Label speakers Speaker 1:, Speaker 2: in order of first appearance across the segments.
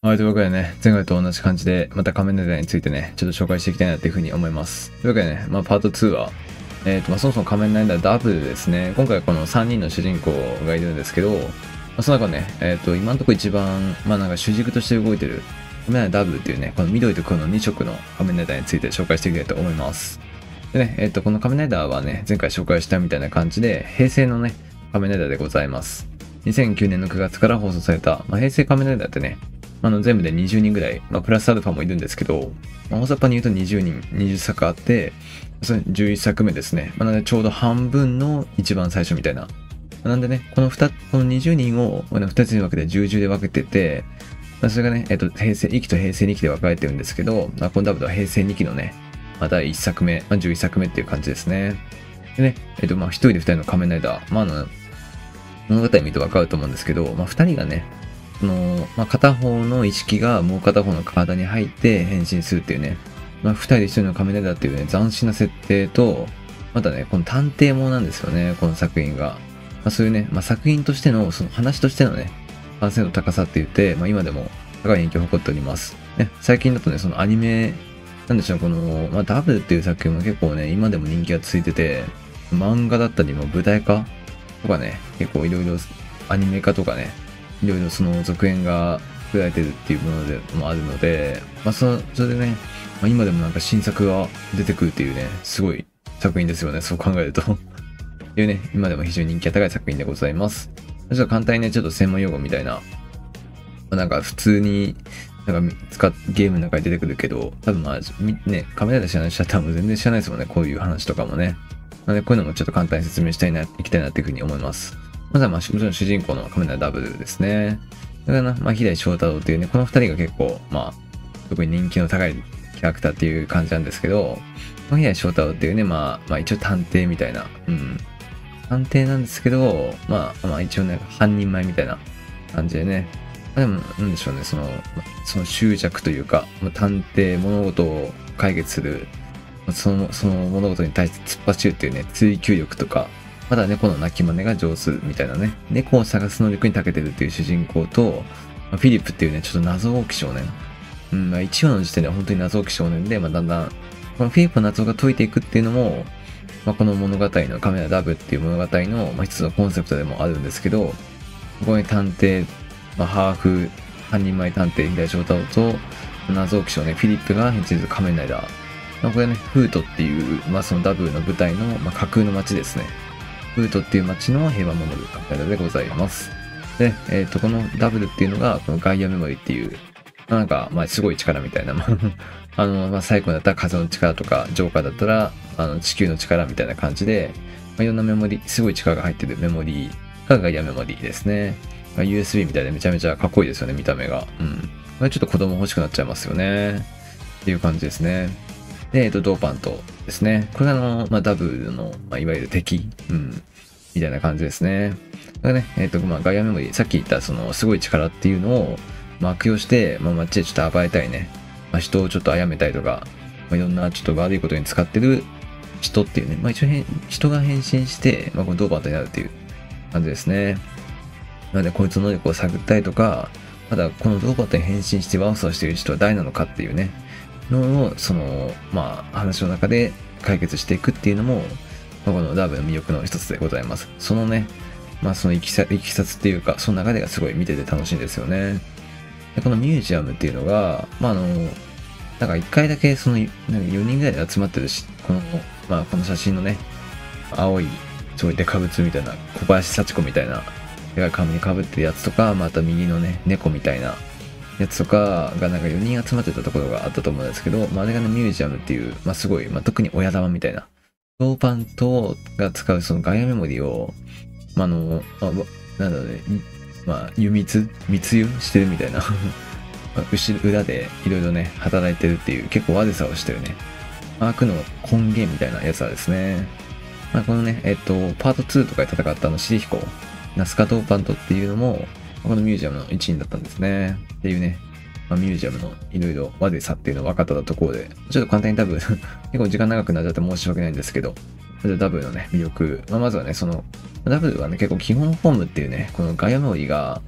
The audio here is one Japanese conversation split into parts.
Speaker 1: はい、というわけでね、前回と同じ感じで、また仮面ライダーについてね、ちょっと紹介していきたいなっていうふうに思います。というわけでね、パート2は、そもそも仮面ライダーダブルですね。今回はこの3人の主人公がいるんですけど、その中ね、今のところ一番、なんか主軸として動いてる、仮面ライダーダブルっていうね、この緑と黒の2色の仮面ライダーについて紹介していきたいと思います。でね、この仮面ライダーはね、前回紹介したみたいな感じで、平成のね、仮面ライダーでございます。2009年の9月から放送された、平成仮面ライダーってね、全部で20人ぐらい、プラスアルファもいるんですけど、大雑把に言うと20人、20作あって、それ11作目ですね。なのでちょうど半分の一番最初みたいな。なんでね、この20人を2つに分けて10で分けてて、それがね、平成1期と平成2期で分かれてるんですけど、このダブルは平成2期のね、第1作目、11作目っていう感じですね。でね、1人で2人の仮面ライダー、物語見ると分かると思うんですけど、2人がね、片方の意識がもう片方の体に入って変身するっていうね、2人で一人の仮面ライダーっていうね、斬新な設定と、またね、この探偵ものなんですよね、この作品が。そういうね、作品としての、その話としてのね、完成度の高さって言って、今でも高い人気を誇っております。ね、最近だとね、そのアニメ、なんでしょう、この、ダブルっていう作品も結構ね、今でも人気がついてて、漫画だったりも舞台化とかね、結構いろいろアニメ化とかね、いろいろその続編が作られてるっていうものでもあるので、それでね、今でもなんか新作が出てくるっていうね、すごい作品ですよね、そう考えると。っていうね、今でも非常に人気が高い作品でございます。ちょっと簡単にね、ちょっと専門用語みたいな、なんか普通に、なんかゲームの中に出てくるけど、多分ね、カメラで知らない人は多分全然知らないですもんね、こういう話とかもね。なのでこういうのもちょっと簡単に説明したいな、いきたいなっていうふうに思います。まずはもちろん主人公のカメラダブルですね。だからな、平井翔太郎っていうね、この二人が結構、特に人気の高いキャラクターっていう感じなんですけど、平井翔太郎っていうね、一応探偵みたいな、探偵なんですけど、一応ね、半人前みたいな感じでね、でも、なんでしょうね、その執着というか、探偵、物事を解決する、その物事に対して突っ走るっていうね、追求力とか、まだ猫の鳴き真似が上手みたいなね、猫を探す能力に長けてるっていう主人公と、フィリップっていうね、ちょっと謎多き少年。1話の時点では本当に謎多き少年で、だんだん、このフィリップの謎が解いていくっていうのも、この物語のカメラダブっていう物語の、一つのコンセプトでもあるんですけど、ここに探偵、半人前探偵、平井翔太郎と、謎多き少年、フィリップが変身する仮面ライダー。これね、フートっていう、そのダブルの舞台の、架空の街ですね。フートっていう街の平和を守るカメライダーでございます。で、このダブルっていうのが、このガイアメモリっていう、なんか、すごい力みたいな、サイコだったら風の力とか、ジョーカーだったら、地球の力みたいな感じで、いろんなメモリ、すごい力が入ってるメモリがガイアメモリですね。USB みたいでめちゃめちゃかっこいいですよね、見た目が。これちょっと子供欲しくなっちゃいますよね。っていう感じですね。で、ドーパントですね。これがダブルの、いわゆる敵、みたいな感じですね。これね、ガイアメモリ、さっき言ったそのすごい力っていうのを、悪用して、街でちょっと暴れたいね。人をちょっと殺めたりとか、いろんなちょっと悪いことに使ってる人っていうね、一応人が変身して、このドーパントになるっていう感じですね。なので、こいつの能力を探ったりとか、まだこのドーパントに変身してワースをしている人は誰なのかっていうね、のを、話の中で解決していくっていうのも、このダーブの魅力の一つでございます。そのね、そのいきさつっていうか、その流れがすごい見てて楽しいんですよね。で、このミュージアムっていうのが、なんか一回だけ4人ぐらいで集まってるし、この写真のね、青い、すごいデカブツみたいな、小林幸子みたいな、髪に被ってるやつとか、また右のね、猫みたいな、やつとかがなんか4人集まってたところがあったと思うんですけど、あれがね、ミュージアムっていう、すごい、特に親玉みたいな、ドーパントが使うそのガイアメモリを、なんだろうね、密輸してるみたいな裏でいろいろね、働いてるっていう、結構悪さをしてるね、悪の根源みたいなやつはですね、このね、パート2とかで戦ったシリヒコ、ナスカドーパントっていうのも、このミュージアムの一員だったんですね。っていうね、ミュージアムのいろいろ悪さっていうのを分かったところで、ちょっと簡単に多分結構時間長くなっちゃって申し訳ないんですけど、ダブルのね、魅力。まずはね、ダブルはね、結構基本フォームっていうね、このガイアメモリが、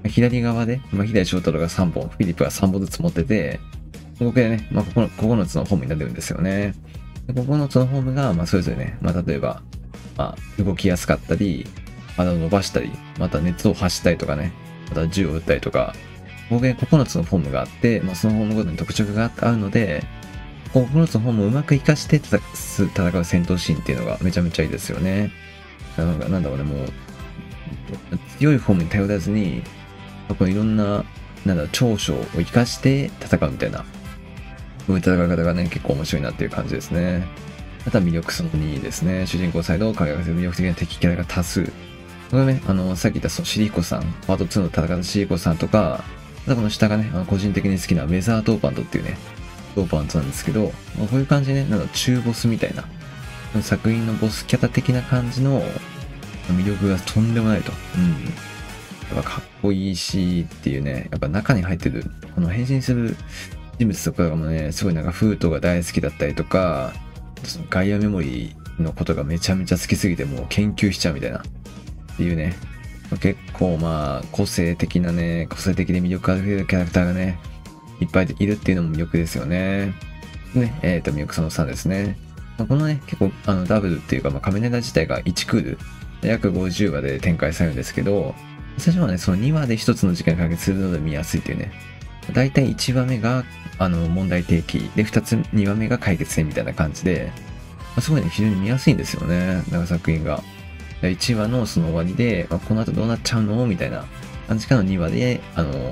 Speaker 1: 左側で、左翔太郎が3本、フィリップが3本ずつ持ってて、合計でね、9つのフォームになってるんですよね。で9つのフォームが、それぞれね、例えば、動きやすかったり、体を伸ばしたり、また熱を発したりとかね、また銃を撃ったりとか、合計9つのフォームがあって、そのフォームごとに特色があるので、9つのフォームをうまく活かして戦う戦闘シーンっていうのがめちゃめちゃいいですよね。なんだろうね、もう、強いフォームに頼らずに、このいろんな、長所を活かして戦うみたいな、そういう戦い方がね、結構面白いなっていう感じですね。あとは魅力その2ですね。主人公サイドを輝かせる魅力的な敵キャラが多数。これね、さっき言ったそのシリコさん、パート2の戦ったシリコさんとか、あとこの下がね、個人的に好きなウェザートーパントっていうね、トーパントなんですけど、こういう感じでね、中ボスみたいな、作品のボスキャラ的な感じの魅力がとんでもないと。やっぱかっこいいしっていうね、やっぱ中に入ってる、この変身する人物とかもね、すごいフートが大好きだったりとか、そのガイアメモリーのことがめちゃめちゃ好きすぎてもう研究しちゃうみたいなっていうね、結構個性的で魅力あるキャラクターがね、いっぱいいるっていうのも魅力ですよね。ね、魅力その3ですね。このね、結構ダブルっていうか、仮面ライダー自体が1クール、約50話で展開されるんですけど、最初はね、その2話で1つの事件解決するので見やすいっていうね。だいたい1話目が、問題提起。で、2話目が解決戦みたいな感じで、すごいね、非常に見やすいんですよね。作品が。1話のその終わりで、この後どうなっちゃうのみたいな感じからの2話で、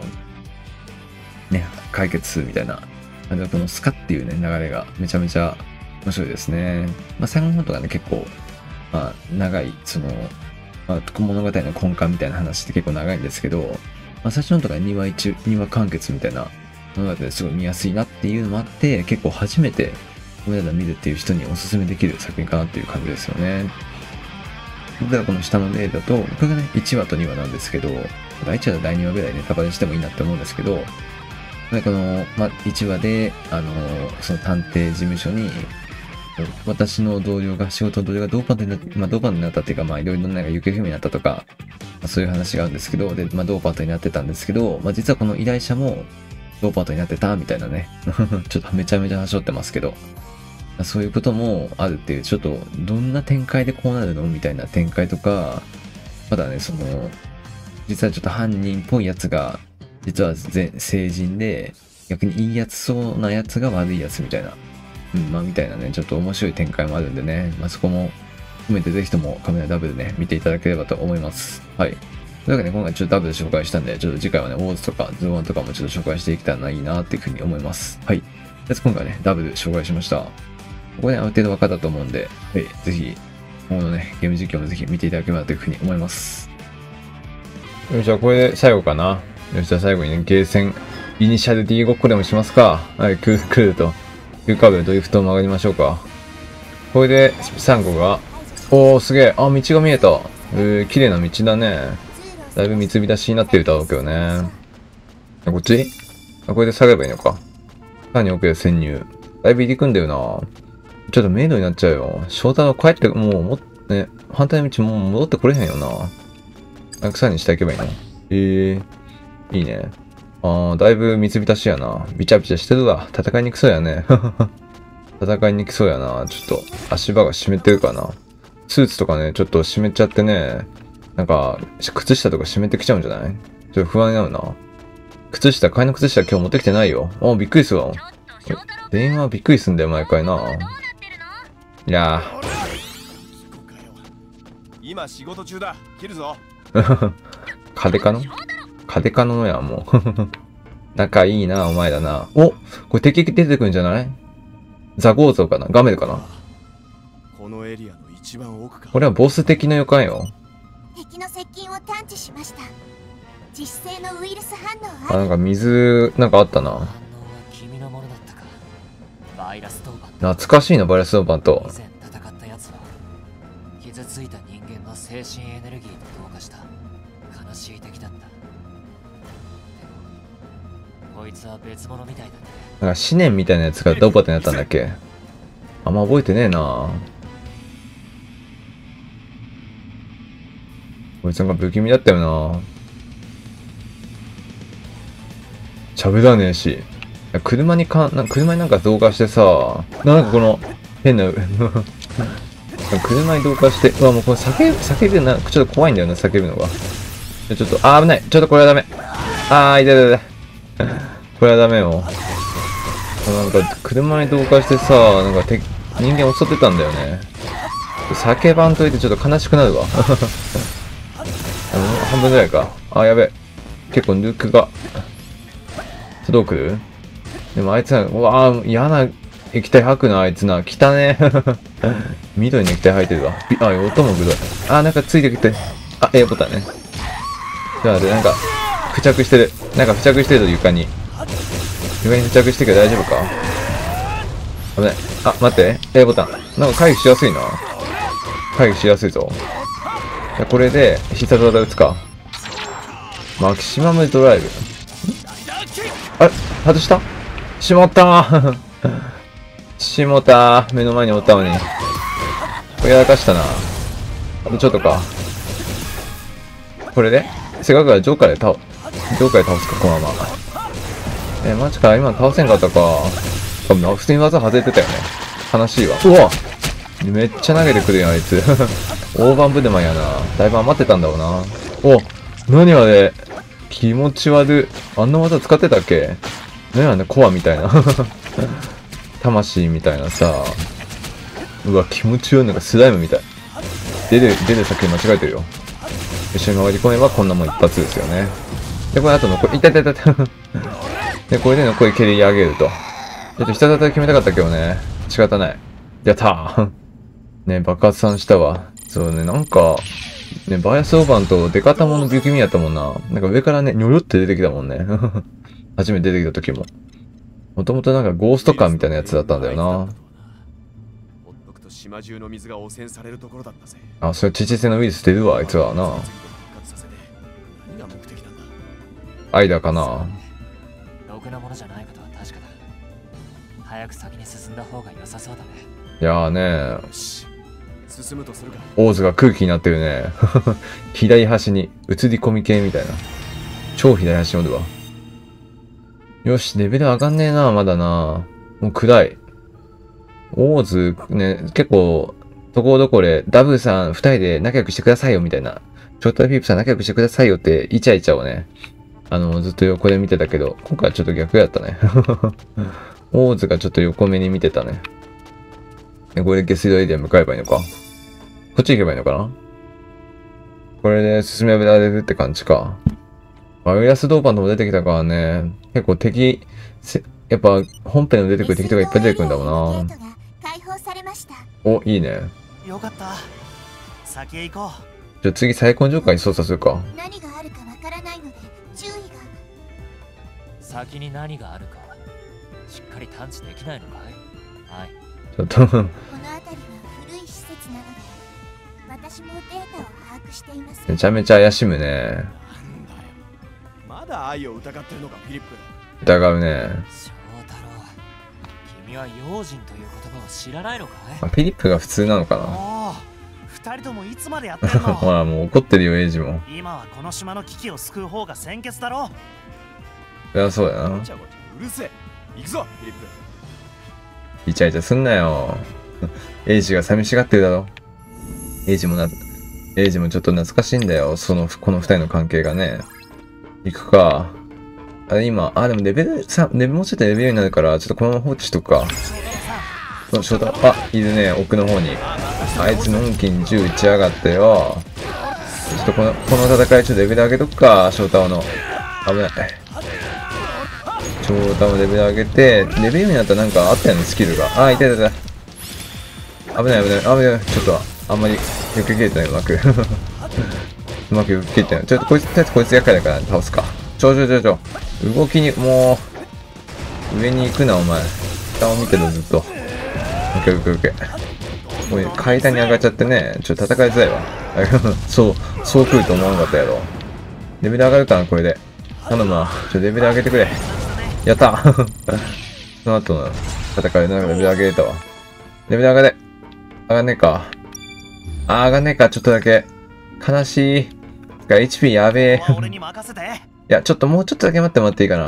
Speaker 1: 解決するみたいな。このスカっていうね、流れがめちゃめちゃ面白いですね。最後の方とかね、結構、長い、物語の根幹みたいな話って結構長いんですけど、最初のとか2話完結みたいな物語ですごい見やすいなっていうのもあって、結構初めてコメダ見るっていう人におすすめできる作品かなっていう感じですよね。ではこの下の例だと、これがね、1話と2話なんですけど、第1話と第2話ぐらいネタバレしてもいいなって思うんですけど、この、1話で、その探偵事務所に、私の仕事の同僚がドーパントになった、ドーパントになったっていうか、いろいろな行方不明になったとか、そういう話があるんですけど、で、ドーパントになってたんですけど、実はこの依頼者も、ドーパントになってた、みたいなね。ちょっとめちゃめちゃ端折ってますけど、そういうこともあるっていう、ちょっと、どんな展開でこうなるのみたいな展開とか、まだね、実はちょっと犯人っぽいやつが、実は成人で、逆にいいやつそうなやつが悪いやつみたいな。みたいなね、ちょっと面白い展開もあるんでね、そこも含めてぜひともカメラダブルね、見ていただければと思います。はい。というわけで今回ちょっとダブル紹介したんで、ちょっと次回はね、オーズとかズボンとかもちょっと紹介していけたらいいなっていうふうに思います。はい。今回ね、ダブル紹介しました。ここね、ある程度分かったと思うんで、はい、ぜひ、今後のね、ゲーム実況もぜひ見ていただければというふうに思います。よし、じゃあこれで最後かな。よし、じゃあ最後にね、ゲーセン、イニシャル D ごっこでもしますか。はい、来ると。急カーブでドリフトを曲がりましょうか。これで、サンゴが、すげえ。道が見えた。綺麗な道だね。だいぶ水浸しになってるだろうけどね。こっちこれで下がればいいのか。さらに奥へ潜入。だいぶ入り組んでるな。ちょっと迷路になっちゃうよ。翔太郎帰って、反対の道もう戻ってこれへんよな。さらに下行けばいいの。いいね。だいぶ水浸しやな。ビチャビチャしてるわ。戦いにくそうやね。戦いにくそうやな。ちょっと足場が湿ってるかな。スーツとかね、ちょっと湿っちゃってね。靴下とか湿ってきちゃうんじゃない？ちょっと不安になるな。替えの靴下今日持ってきてないよ。びっくりするわ。電話びっくりすんだよ、毎回な。いや
Speaker 2: 今仕事中だ。切るぞ。
Speaker 1: カデカノのや、もう。仲いいな、お前だな。これ敵出てくるんじゃない？ザゴーゾーかな？ガメルかな？
Speaker 2: このエリアの一番奥か。
Speaker 1: これはボス的な予感よ。
Speaker 3: 敵の接近を探知しました。致死性のウイルス反応
Speaker 1: は水、あったな。懐かしいな、バイラストーパンと。
Speaker 4: 以前戦ったやつは傷ついた人間の精神エネルギーと同化した悲しい敵だった。でもこいつは別物みたいだね。
Speaker 1: 思念みたいなやつがドーパってなったんだっけ？あんま覚えてねえな。こいつ不気味だったよな。 ちゃぶらねえし。車になんか同化してさ、なんかこの、変な、車に同化して、うわ、もうこれ叫ぶな、ちょっと怖いんだよな、叫ぶのが。ちょっと、危ない。ちょっとこれはダメ。痛い痛い痛い。これはダメよ。なんか、車に同化してさ、なんか人間襲ってたんだよね。叫ばんといてちょっと悲しくなるわ。半分ぐらいか。やべえ。結構ヌークが。どう来る？でもあいつら、うわぁ、嫌な液体吐くな、あいつな。汚ねえ。緑の液体吐いてるわ。音もグロい。なんかついてきて。A ボタンね。じゃあ、なんか、付着してる。なんか付着してるぞ、床に。床に付着してるけど大丈夫か？危ない。待って。A ボタン。なんか回避しやすいな。回避しやすいぞ。じゃあこれで、必殺技打つか。マキシマムドライブ。外したしまったーしもたー目の前におったのに。これやらかしたな。あとちょっとか。これでせっかくからジョーカーで倒すか、このまま。マジか、今倒せんかったか。普通に技外れてたよね。悲しいわ。うわめっちゃ投げてくるやん、あいつ。大盤ブデマンやな。だいぶ余ってたんだろうな。何あれ。気持ち悪い。あんな技使ってたっけ？何あれ、コアみたいな。魂みたいなさ。うわ、気持ち悪い。なんかスライムみたい。出る先間違えてるよ。一緒に回り込めばこんなもん一発ですよね。で、これあと残り、いた。で、これで残り蹴り上げると。必殺技決めたかったけどね。仕方ない。やったー。ね、爆発さんしたわ。そうね、なんか、ね、バイアスオーバンとデカタモンの不気味やったもんな。なんか上からね、ニョロって出てきたもんね。初めて出てきた時も。もともとなんかゴースト感みたいなやつだったんだよな。
Speaker 2: ほっとくと島中の水が汚染されるところだったぜ。
Speaker 1: それ致死性のウイルス出るわ、あいつはな。
Speaker 2: 何が目的なんだ。
Speaker 1: 間かな。
Speaker 4: ろくなものじゃないことは確かだ。早く先に進んだ方が良さそうだね。
Speaker 1: いやーね
Speaker 2: よし、進むとするか。
Speaker 1: オーズが空気になってるね。左端に映り込み系みたいな。超左端におるわ。よし、レベル上がんねえな、まだな。もう暗い。オーズね、結構、ところどころダブさん二人で仲良くしてくださいよみたいな。ちょっとピープさん仲良くしてくださいよってイチャイチャをね、ずっと横で見てたけど、今回はちょっと逆やったね。オーズがちょっと横目に見てたね。これで下水道エリア向かえばいいのか。こっち行けばいいのかな。これで進められるって感じか。バイオラスドーパンとも出てきたからね。結構やっぱ本編の出てくる敵とかいっぱい出てくるんだもんな。いいね。
Speaker 5: よかった。先へ行こう。
Speaker 1: じゃあ次再根城界操作するか。
Speaker 3: 何があるかわからないので注意が。
Speaker 4: 先に何があるかしっかり探知できないのかい？はい。
Speaker 1: ちょっと
Speaker 3: この辺りは古い施設なので私もデータを把握しています。
Speaker 1: めちゃめちゃ怪しむね。
Speaker 2: なんだよ。まだ愛を疑ってるのか、フィリップ。
Speaker 1: 疑うね。
Speaker 4: 翔太郎、君は用心という言葉を知らないのかい？
Speaker 1: フィリップが普通なのかな。
Speaker 5: おお、二人ともいつまでやってんの？
Speaker 1: ほら、もう怒ってるよ、エイジも。
Speaker 5: 今はこの島の危機を救う方が先決だろ。
Speaker 1: いや、そうだな。
Speaker 2: ごちゃごちゃうるせえ。行くぞ、フィリップ。
Speaker 1: イチャイチャすんなよ。エイジが寂しがってるだろ。エイジもちょっと懐かしいんだよ。この二人の関係がね。行くか。今、でもレベルもうちょっとレベルになるから、ちょっとこのまま放置しとくか。翔太、いるね、奥の方に。あいつのんきに銃撃ちやがってよ。ちょっとこの戦いちょっとレベル上げとくか、翔太の。危ない。翔太のレベル上げて、レベルになったらなんかあったよね、スキルが。痛い。危ない。ちょっと、あんまり、よく切れてない、うまく。うまくよく切れてない。ちょっとこいつ厄介だから倒すか。動きに、もう、上に行くな、お前。下を見てる、ずっと。オッケー。もう階段に上がっちゃってね、ちょっと戦いづらいわ。そう来ると思わなかったやろ。レベル上がるかな、これで。頼むわ。レベル上げてくれ。やったその後の戦いでなんかレベル上げれたわ。レベル上がんねえか。上がんねえか、ちょっとだけ。悲しい。HP やべえ。
Speaker 5: 俺に任せて。
Speaker 1: いや、もうちょっとだけ待ってもらっていいかな。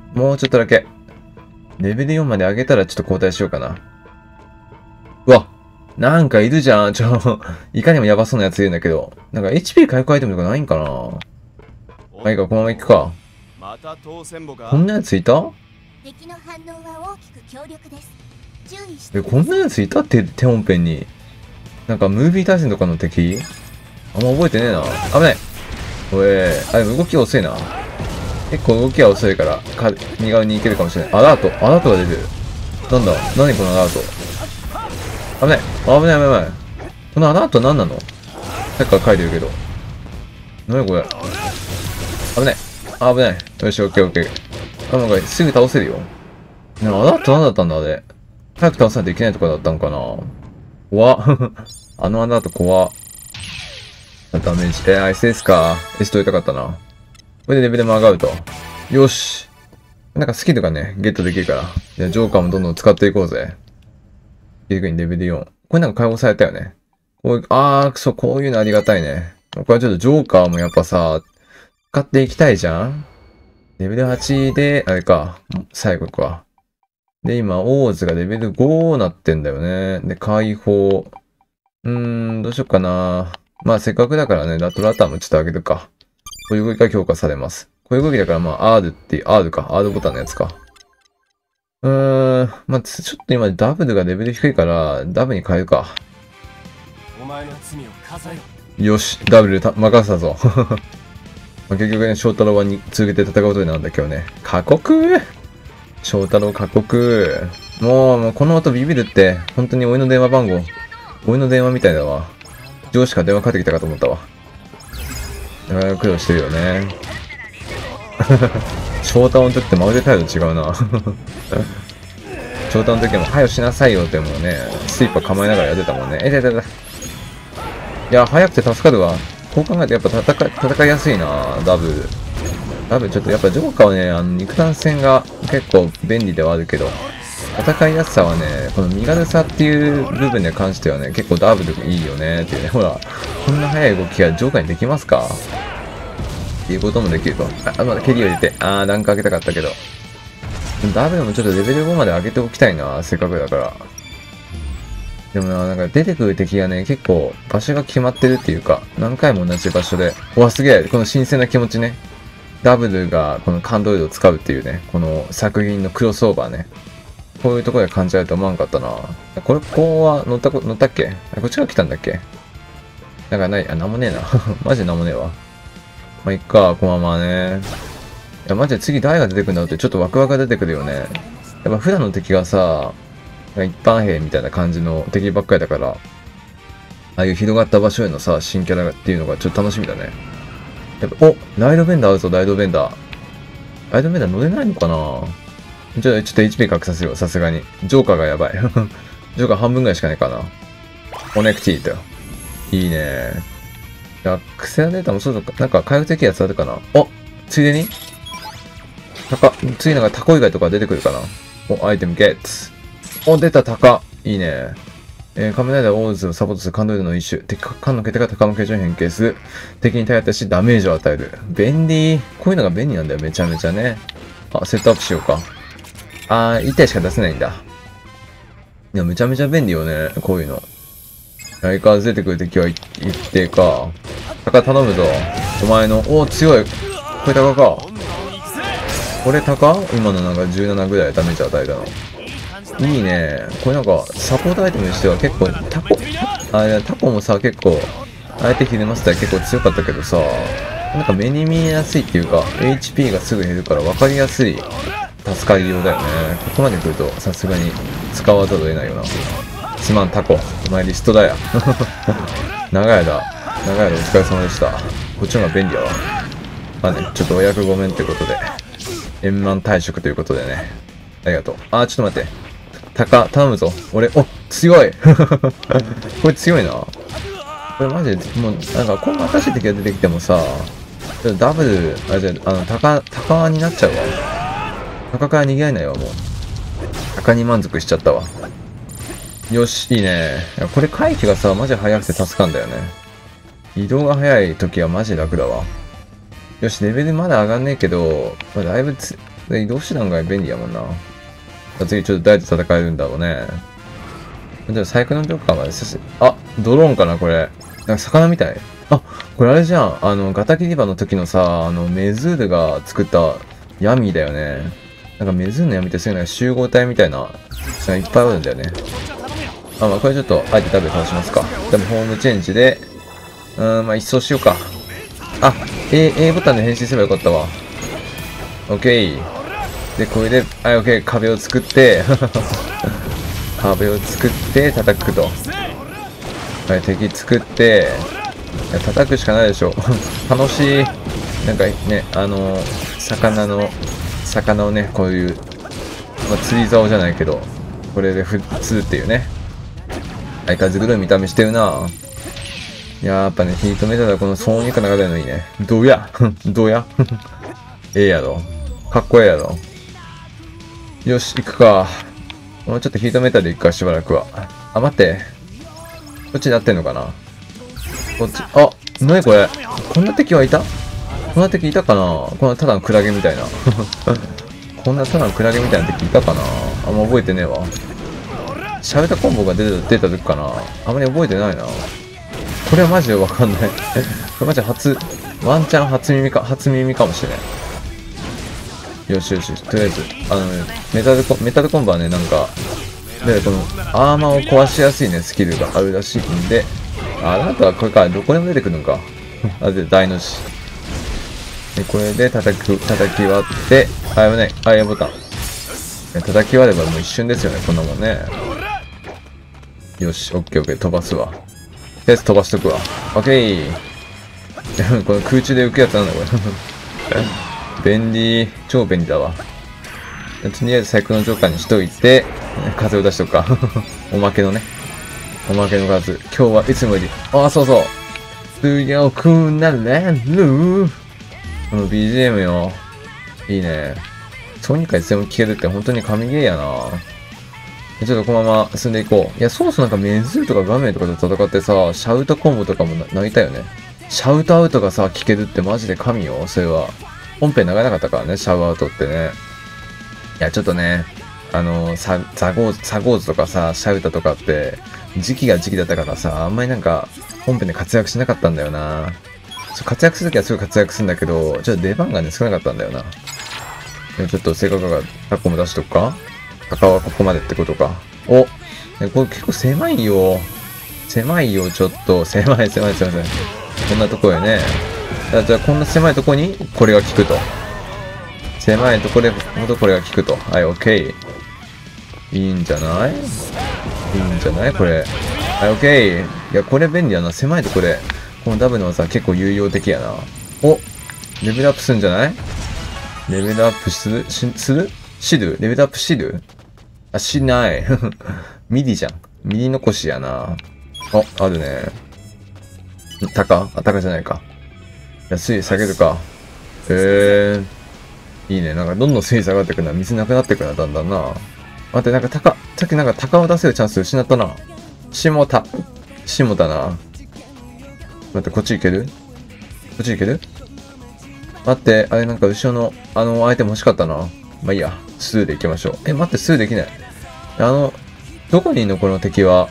Speaker 1: もうちょっとだけ。レベル4まで上げたらちょっと交代しようかな。うわ、なんかいるじゃん。いかにもやばそうなやついるんだけど。なんか HP 回復アイテムとかないんかな。まあいいか、このまま行くか。
Speaker 2: また当選簿か。
Speaker 1: こんなやついた？
Speaker 3: 敵の反応は大きく強力です。注意して
Speaker 1: こんなやついたって手本編に。なんかムービー対戦とかの敵あんま覚えてねえな。危ない。おい、あれ動き遅いな。結構動きは遅いから、身側に行けるかもしれない。アラートが出てる。なんだ何このアラート。危ない。危ない危ない。このアラート何なの？さっきから書いてるけど。何これ。危ない。危ない。よし、オッケーオッケー。あ、なんかすぐ倒せるよ。なんかアラート何だったんだあれ。早く倒さないといけないとかだったのかな。怖っ。あのアラート怖っ。ダメージ。アイスですか。S 取りたかったな。これでレベルも上がると。よし。なんかスキルがね、ゲットできるから。じゃあジョーカーもどんどん使っていこうぜ。逆にレベル4。これなんか解放されたよね。こういう、そう、こういうのありがたいね。これはちょっとジョーカーもやっぱさ、使っていきたいじゃん？レベル8で、あれか、最後か。で、今、オーズがレベル5なってんだよね。で、解放。どうしよっかな。まあ、せっかくだからね、ラトラターもちょっと上げるか。こういう動きが強化されます。こういう動きだから、まあ、R か。R ボタンのやつか。まあ、ちょっと今、ダブルがレベル低いから、ダブルに変えるか。
Speaker 4: お前の罪を数え
Speaker 1: ろ。よし、ダブル任せたぞ。まあ、結局ね、翔太郎は続けて戦うことになるんだけどね。過酷！翔太郎過酷。もうこの後ビビるって、本当においの電話番号。おいの電話みたいだわ。上司から電話かかってきたかと思ったわ。なかなか苦労してるよね。翔太郎の時ってまるで態度違うな。翔太郎の時も、早くしなさいよってもうね、スイーパー構えながらやってたもんね。いや、早くて助かるわ。こう考えてやっぱ戦いやすいな、ダブル。ちょっとやっぱジョーカーはね、肉弾戦が結構便利ではあるけど、戦いやすさはね、この身軽さっていう部分に関してはね、結構ダブルいいよねっていうね。ほら、こんな速い動きがジョーカーにできますかっていうこともできると。まだ蹴りを入れて、ランク上げたかったけど。ダブルもちょっとレベル5まで上げておきたいな、せっかくだから。でもなんか出てくる敵がね、結構場所が決まってるっていうか、何回も同じ場所で、うわ、すげえ、この新鮮な気持ちね。ダブルがこの感動度を使うっていうね、この作品のクロスオーバーね。こういうところで感じられると思わんかったな。ここは乗ったっけ？こっちから来たんだっけ？なんかない、なんもねえな。マジでなんもねえわ。まあ、いっか、このままね。いや、マジで次誰が出てくるんだろうってちょっとワクワクが出てくるよね。やっぱ普段の敵がさ、一般兵みたいな感じの敵ばっかりだから、ああいう広がった場所へのさ、新キャラっていうのがちょっと楽しみだね。やっぱ、ライドベンダーあるぞ、ライドベンダー。ライドベンダー乗れないのかな？ちょっと HP 隠させよう、さすがに。ジョーカーがやばい。ジョーカー半分ぐらいしかないかな。コネクティーと。いいね。いや、クセラデータもそうか、なんか回復的やつあるかな。ついでに次なんかタコ以外とか出てくるかな。アイテムゲッツ。出たタカ。いいね。仮面ライダーオーズをサポートする感動度の一種。敵艦の決定がタカの形状に変形する。敵に対しダメージを与える。便利。こういうのが便利なんだよ、めちゃめちゃね。セットアップしようか。1体しか出せないんだ。いや、めちゃめちゃ便利よね、こういうの。相変わらず出てくる敵は一定か。タカ頼むぞ。お前の、強い。これタカか。これタカ？今のなんか17ぐらいダメージ与えたの。いいね。これなんか、サポートアイテムにしては結構、タコもさ、結構、相手ひねませたら結構強かったけどさ、なんか目に見えやすいっていうか、HP がすぐ減るから分かりやすい助かりようだよね。ここまで来ると、さすがに使わざるを得ないよな。すまん、タコ。お前リストだよ。長い間お疲れ様でした。こっちの方が便利やわ。まあね、ちょっとお役ごめんってことで、円満退職ということでね。ありがとう。ちょっと待って。タカ、頼むぞ。俺、強いこれ強いな。これマジで、もう、なんか、こんな新しい敵が出てきてもさ、ダブル、タカになっちゃうわ。タカから逃げられないわ、もう。タカに満足しちゃったわ。よし、いいね。これ回避がさ、マジ早くて助かんだよね。移動が早い時はマジ楽だわ。よし、レベルまだ上がんねえけど、だいぶで移動手段が便利やもんな。次ちょっと誰と戦えるんだろうね。じゃあサイクロンジョーカーまであ、ドローンかなこれ。なんか魚みたい。あ、これあれじゃん。ガタキリバの時のさ、メズールが作った闇だよね。なんかメズールの闇ってそういうのが集合体みたいな、いっぱいあるんだよね。あ、まあこれちょっと、あえて食べ倒しますか。でもホームチェンジで、まあ一掃しようか。あ、A ボタンで変身すればよかったわ。OK。で、これで、OK、壁を作って、壁を作って叩くと。はい、敵作って、叩くしかないでしょ。楽しい。なんかね、魚をね、こういう、まあ、釣り竿じゃないけど、これで普通っていうね。相変わらず黒い見た目してるな。やっぱね、ヒートメタルはこの騒音にか流れるのいいね。どうやどうやええやろ。かっこええやろ。よし、行くか。もうちょっとヒートメタルで行くか、しばらくは。あ、待って。こっちになってんのかなこっち。あ、なにこれ。こんな敵はいた？こんな敵いたかな？こんなただのクラゲみたいな。こんなただのクラゲみたいな敵いたかな？あんま覚えてねえわ。シャウタコンボが出た時かな？あんまり覚えてないな。これはマジでわかんない。これマジワンチャン初耳かもしれない。よしよし、とりあえず、メタルコンボはね、なんか、で、この、アーマーを壊しやすいね、スキルがあるらしいんで、あとはこれからどこでも出てくるのか。で、大の字。で、これで叩き割って、危ない、A ボタン。叩き割ればもう一瞬ですよね、こんなもんね。よし、オッケーオッケー、飛ばすわ。とりあえず飛ばしとくわ。オッケー。この空中で浮くやつなんだ、これ。便利。超便利だわ。とりあえずサイクロンジョーカーにしといて、風を出しとくか。おまけのね。おまけの数。今日はいつもより、そうそう。強くなれる。この BGM よ。いいね。ソニカいつでも聴けるって本当に神ゲーやな。ちょっとこのまま進んでいこう。いや、そもそもなんかメンズーとか画面とかで戦ってさ、シャウトコンボとかもなりたいよね。シャウトアウトがさ、聴けるってマジで神よ。それは。本編流れなかったからね、シャウアウトってね。いや、ちょっとね、ザゴーズとかさ、シャウタとかって、時期だったからさ、あんまりなんか、本編で活躍しなかったんだよな。活躍するときはすごい活躍するんだけど、ちょっと出番がね、少なかったんだよな。ちょっと性格がタコも出しとくか？カカはここまでってことか。これ結構狭いよ。ちょっと。狭い。こんなとこよね。じゃあ、こんな狭いとこに、これが効くと。狭いところほどこれが効くと。はい、オッケー。いいんじゃないこれ。はい、オッケー。いや、これ便利だな。狭いとこで、このダブルの技結構有用的やな。レベルアップするんじゃない？レベルアップするレベルアップしない。ミディじゃん。ミディ残しやな。あるね。タカじゃないか。水位下げるか。いいね。なんかどんどん水位下がってくるな。水なくなってくるな、だんだんな。待って、なんかさっきなんかタカを出せるチャンス失ったな。下田な。待って、こっち行ける？待って、あれなんか後ろの、アイテム欲しかったな。まあいいや。スーで行きましょう。待って、スーできない。どこにいんのこの敵は。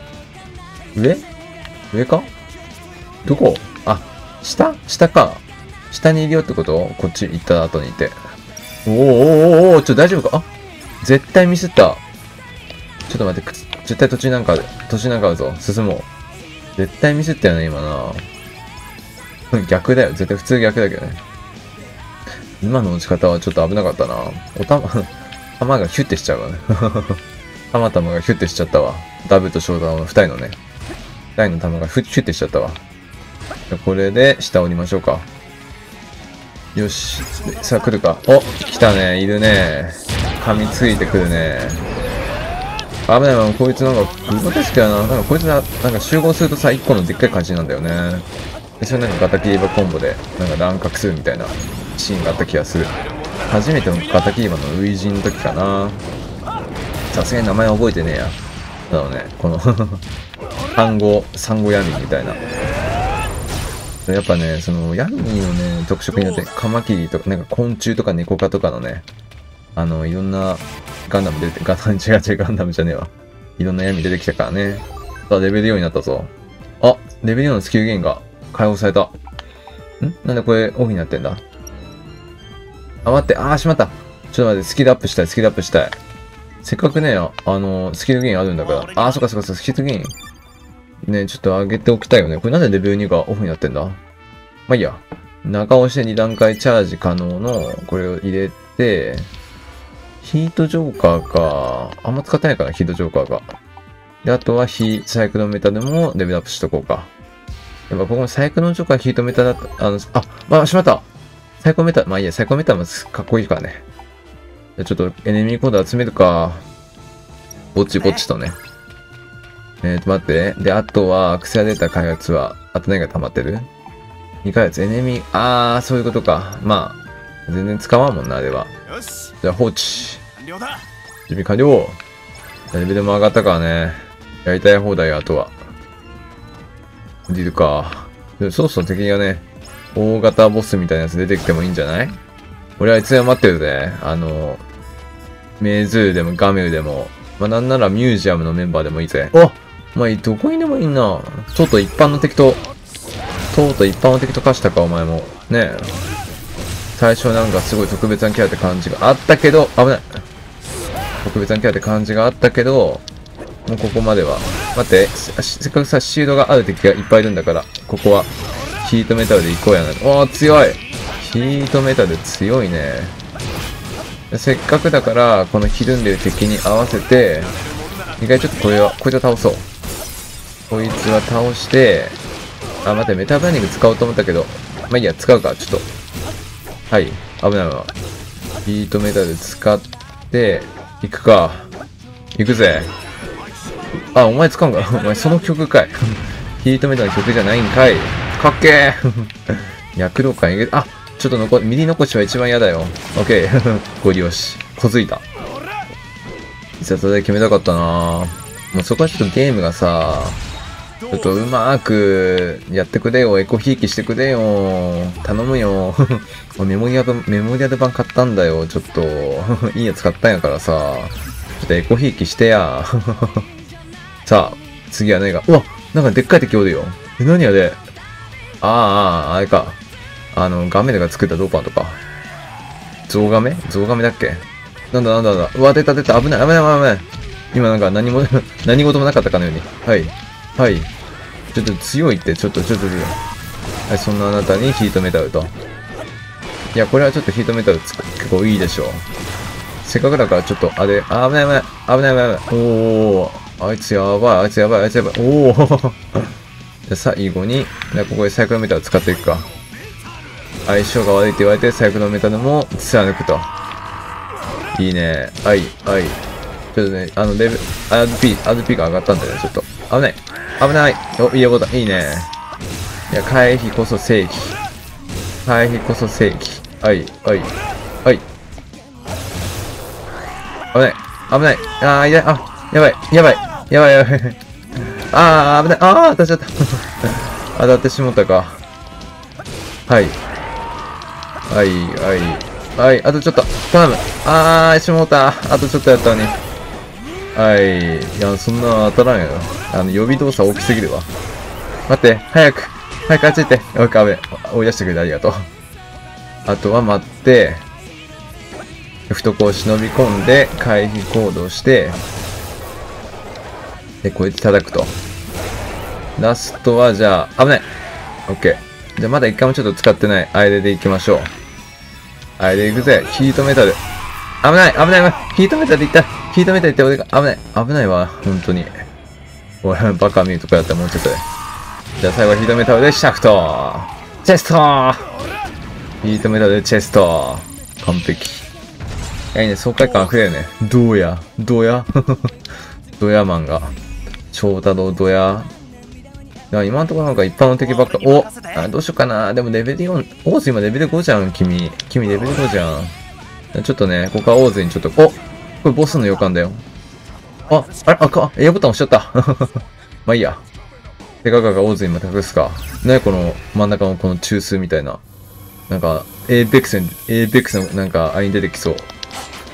Speaker 1: 上か？どこ？下か。下にいるよってこと？こっち行った後にいて。大丈夫か？絶対ミスった。ちょっと待って、絶対途中なんかあるぞ。進もう。絶対ミスったよね、今な。逆だよ。絶対普通逆だけどね。今の落ち方はちょっと危なかったな。弾がヒュッてしちゃうわね。弾がヒュッてしちゃったわ。ダブとショーダーの二人のね。二人の弾がヒュッてしちゃったわ。これで下降りましょうか。よし。さあ来るか。来たね。いるね。噛みついてくるね。危ないわ。こいつなんか、グロテスクやな。なんかこいつなんか集合するとさ、1個のでっかい感じなんだよね。それなんかガタキリバコンボで、なんか乱獲するみたいなシーンがあった気がする。初めてのガタキリバの類人の時かな。さすがに名前覚えてねえや。だろうね。このサンゴ闇みたいな。やっぱね、その、ヤミーのね、特色によって、カマキリとか、なんか昆虫とかネコ科とかのね、 いろんなガンダム出て、違うガンダムじゃねえわ。いろんな闇出てきたからね。さあ、レベル4になったぞ。あ、レベル4のスキルゲインが解放された。なんでこれオフになってんだ？あ、待って、しまった。ちょっと待って、スキルアップしたい。せっかくね、スキルゲインあるんだから。そっか、スキルゲイン。ね、ちょっと上げておきたいよね。これなんでレベル2がオフになってんだ？まあいいや。中押しで2段階チャージ可能の、これを入れて、ヒートジョーカーか。あんま使ってないかな、ヒートジョーカーが。で、あとはサイクロンメタルもレベルアップしとこうか。やっぱここもサイクロンジョーカー、ヒートメタルだと、しまった。サイクロンメタル、まあいいや、サイクロンメタルもかっこいいからね。じゃあちょっとエネミーコード集めるか。ぼちぼちとね。待って。で、あとは、クセアデータ開発は、あと何が溜まってる？ 2 ヶ月、エネミー、そういうことか。まあ、全然使わんもんな、あれは。
Speaker 2: よし、
Speaker 1: じゃあ放置。
Speaker 2: 完了だ。
Speaker 1: 準備完了。レベルも上がったからね。やりたい放題よ、あとは。出るか。でもそろそろ敵がね、大型ボスみたいなやつ出てきてもいいんじゃない？俺はいつでも待ってるぜ。メーズーでもガメルでも、まあ、なんならミュージアムのメンバーでもいいぜ。まあ、どこにでもいいな。とうとう一般の敵と化したか、お前も。ねえ。最初なんかすごい特別なキャラって感じがあったけど、危ない。特別なキャラって感じがあったけど、もうここまでは。待って、せっかくさ、シールドがある敵がいっぱいいるんだから、ここは、ヒートメタルで行こうやな。強い！ヒートメタル強いね。せっかくだから、このひるんでる敵に合わせて、意外ちょっとこいつは倒そう。こいつは倒して、待って、メタバーニング使おうと思ったけど、まあいいや、使うか、ちょっと。はい、危ないわ。ヒートメタル使って、行くか。行くぜ。お前使うんか。お前その曲かい。ヒートメタルの曲じゃないんかい。かっけー。躍動感ちょっとミリ残しは一番嫌だよ。オッケー。ご利用し。こづいた。いざとで決めたかったな。もうそこはちょっとゲームがさ、ちょっとうまーくやってくれよ。エコひいきしてくれよ。頼むよ。メモリアル版買ったんだよ。ちょっと、いいやつ買ったんやからさ。ちょっとエコひいきしてや。さあ、次は何が、なんかでっかい敵おるよ。何あれ？あれか。ガメラが作ったドーパンとか。ゾウガメだっけ？なんだ。出た。危ない。今なんか何事もなかったかのように。はい。ちょっと強いって、ちょっと。はい、そんなあなたにヒートメタルと。いや、これはちょっとヒートメタル結構いいでしょう。せっかくだからちょっと、危ない。あいつやばい。じゃ最後に、ここでサイクロメタル使っていくか。相性が悪いって言われて、サイクロメタルも貫くと。いいね。はい。ちょっとね、レベル、RP が上がったんだよね、ちょっと。危ない。いいよ、いいね。いや、回避こそ正義。はい。危ない。やばい。危ない。当たっちゃった。当たってしもったか。はい。あとちょっと。頼む。しもった。あとちょっとやったのに。いや、そんな当たらんやろ。予備動作大きすぎるわ。待って、早くあっち行って。追い出してくれてありがとう。あとは待って、懐を忍び込んで、回避行動して、で、こうやって叩くと。ラストは、じゃあ、危ない。オッケー。じゃあ、まだ一回もちょっと使ってない。アイレで行きましょう。アイレ行くぜ。ヒートメタル。危ない。ヒートメタルで行った。俺が、危ないわ。本当に。おい、バカ見るとこやったらもうちょっとで。じゃあ、最後はヒートメタルでシャフト。チェストヒートメタルでチェスト。完璧。いいね、爽快感溢れるね。どうやドヤマンが。長太郎ドヤ。今のところなんか一般の敵ばっか。どうしようかな。でもレベル4、オーズ今レベル5じゃん、君レベル5じゃん。ちょっとね、ここはオーズにちょっと、これボスの予感だよ。エアボタン押しちゃった。まあいいや。手がオーズにまた隠すか。この真ん中のこの中枢みたいな。なんか、エーベックスのなんか、あれに出てきそう。